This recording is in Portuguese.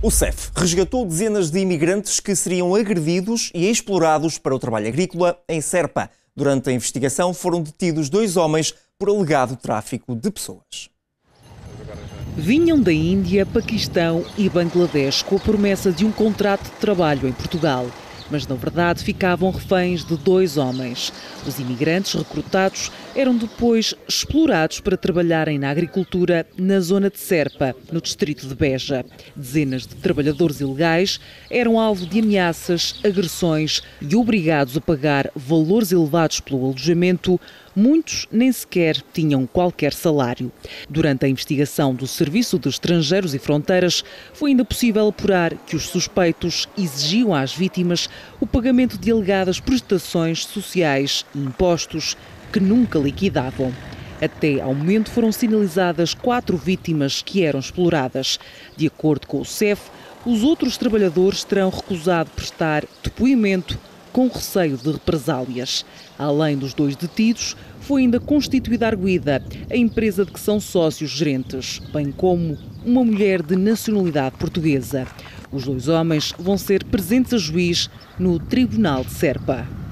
O CEF resgatou dezenas de imigrantes que seriam agredidos e explorados para o trabalho agrícola em Serpa. Durante a investigação foram detidos 2 homens por alegado tráfico de pessoas. Vinham da Índia, Paquistão e Bangladesh com a promessa de um contrato de trabalho em Portugal. Mas, na verdade, ficavam reféns de 2 homens. Os imigrantes recrutados eram depois explorados para trabalharem na agricultura na zona de Serpa, no distrito de Beja. Dezenas de trabalhadores ilegais eram alvo de ameaças, agressões e obrigados a pagar valores elevados pelo alojamento. Muitos nem sequer tinham qualquer salário. Durante a investigação do Serviço de Estrangeiros e Fronteiras, foi ainda possível apurar que os suspeitos exigiam às vítimas o pagamento de alegadas prestações sociais e impostos que nunca liquidavam. Até ao momento foram sinalizadas 4 vítimas que eram exploradas. De acordo com o CEF, os outros trabalhadores terão recusado prestar depoimento com receio de represálias. Além dos 2 detidos, foi ainda constituída a arguida, a empresa de que são sócios gerentes, bem como uma mulher de nacionalidade portuguesa. Os 2 homens vão ser presentes a juiz no Tribunal de Serpa.